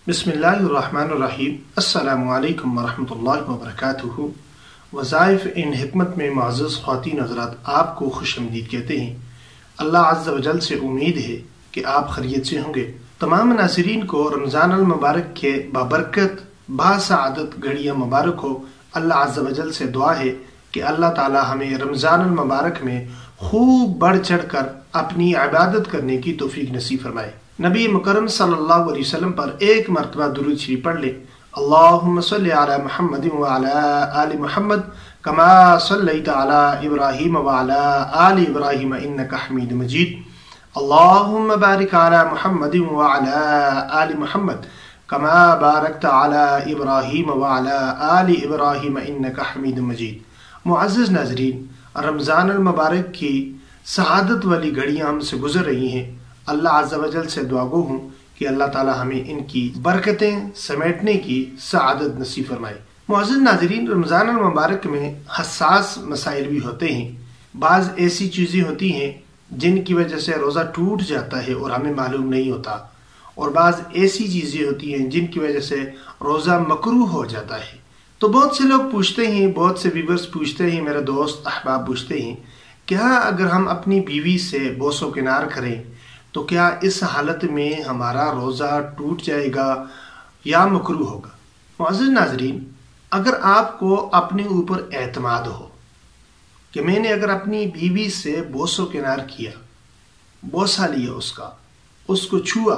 बिस्मिल्लाहिर्रहमानिर्रहीम। अस्सलामु अलैकुम वरहमतुल्लाहि वबरकातुहू। वज़ाइफ इन हिकमत में मुअज़्ज़ज़ ख़वातीन हज़रात, आपको खुशआमदीद कहते हैं। अल्लाह अज़्ज़ व जल से उम्मीद है कि आप खैरियत से होंगे। तमाम नाज़रीन को रमज़ान अल मुबारक के बाबरकत बासआदत घड़ियाँ मुबारक हो। अल्लाह अज़्ज़ व जल से दुआ है कि अल्लाह ताला हमें रमज़ान अल मुबारक में खूब बढ़ चढ़ कर अपनी इबादत करने की तौफीक नसीब फरमाए। नबी मुकर्रम सल्लल्लाहु अलैहि वसल्लम पर एक मरतबा दुरूद शरीफ पढ़ ले। अल्लाहुम्मा सल्लि अला मुहम्मदिन व अला आलि मुहम्मद कमा सल्लैता अला इब्राहीम व अला आलि इब्राहीम इन्नका हमीदुम मजीद। अल्लाहुम्मा बारिक अला मुहम्मदिन व अला आलि मुहम्मद कमा बारकता अला इब्राहीम व अला आलि इब्राहीम इन्नका हमीदुम मजीद। मुअज़्ज़ज़ नाज़रीन, रमज़ान अल मुबारक की सआदत वाली घड़ियाँ हमसे गुजर रही हैं। अल्लाह अज़्ज़ व जल से दुआ गो हूँ कि अल्लाह ताला हमें इनकी बरकतें समेटने की सआदत नसीब फरमाए। मुअज़्ज़ज़ नाज़रीन, रमज़ान अल मुबारक में हसास मसाइल भी होते हैं। बाज़ ऐसी चीज़ें होती हैं जिनकी वजह से रोज़ा टूट जाता है और हमें मालूम नहीं होता, और बाज़ ऐसी चीज़ें होती हैं जिनकी वजह से रोज़ा मकरूह हो जाता है। तो बहुत से लोग पूछते हैं, बहुत से व्यूअर्स पूछते हैं, मेरे दोस्त अहबाब पूछते हैं, क्या अगर हम अपनी बीवी से बोसो किनार करें तो क्या इस हालत में हमारा रोज़ा टूट जाएगा या मकरूह होगा? मुअज़्ज़ज़ नाज़रीन, अगर आपको अपने ऊपर एतमाद हो कि मैंने अगर अपनी बीवी से बोसो किनार किया, बोसा लिया, उसको छुआ,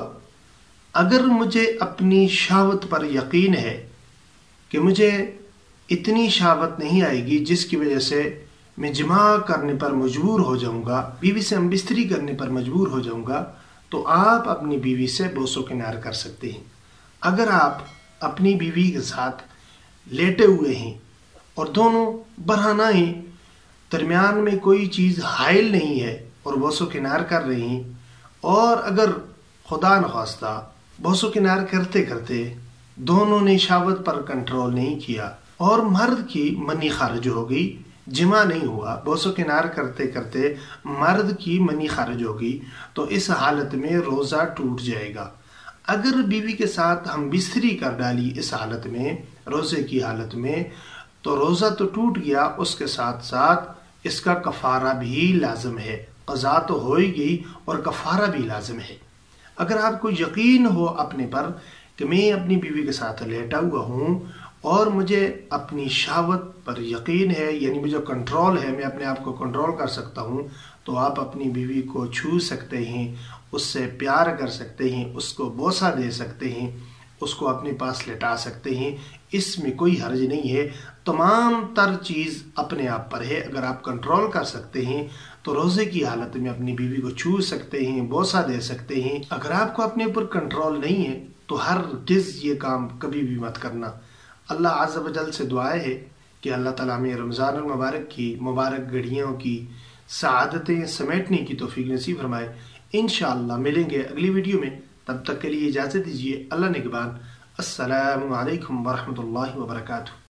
अगर मुझे अपनी शहावत पर यकीन है कि मुझे इतनी शहावत नहीं आएगी जिसकी वजह से मैं जिमा करने पर मजबूर हो जाऊंगा, बीवी से हम बिस्तरी करने पर मजबूर हो जाऊंगा, तो आप अपनी बीवी से बोसो किनार कर सकते हैं। अगर आप अपनी बीवी के साथ लेटे हुए हैं और दोनों बरहाना हैं, दरमियान में कोई चीज़ हाइल नहीं है और बोसो किनार कर रहे हैं, और अगर खुदा नख्वास्ता बोसो किनार करते करते दोनों ने शहावत पर कंट्रोल नहीं किया और मर्द की मनी खारिज हो गई, जिमा नहीं हुआ, बोसो किनार करते करते मर्द की मनी खारिज होगी, तो इस हालत में रोज़ा टूट जाएगा। अगर बीवी के साथ हम बिस्तरी कर डाली इस हालत में, रोज़े की हालत में, तो रोज़ा तो टूट गया, उसके साथ साथ इसका कफ़ारा भी लाजम है। क़ज़ा तो हो ही गई और कफ़ारा भी लाजम है। अगर आपको यकीन हो अपने पर कि मैं अपनी बीवी के साथ लेटा हुआ हूँ और मुझे अपनी शहावत पर यकीन है, यानी मुझे कंट्रोल है, मैं अपने आप को कंट्रोल कर सकता हूँ, तो आप अपनी बीवी को छू सकते हैं, उससे प्यार कर सकते हैं, उसको बोसा दे सकते हैं, उसको अपने पास लेटा सकते हैं। इसमें कोई हर्ज नहीं है। तमाम तर चीज़ अपने आप पर है। अगर आप कंट्रोल कर सकते हैं तो रोज़े की हालत में अपनी बीवी को छू सकते हैं, बोसा दे सकते हैं। अगर आपको अपने ऊपर कंट्रोल नहीं है तो हरगिज़ ये काम कभी भी मत करना। अल्लाह अज़्ज़ व जल से दुआएं है कि अल्लाह ताला में रमज़ान अल मुबारक की मुबारक घड़ियों की सआदतें समेटने की तौफीक नसीब फरमाए। इंशाअल्लाह मिलेंगे अगली वीडियो में, तब तक के लिए इजाज़त दीजिए। अल्लाह निगहबान। अस्सलामु अलैकुम वरहमतुल्लाहि वबरकातुहू।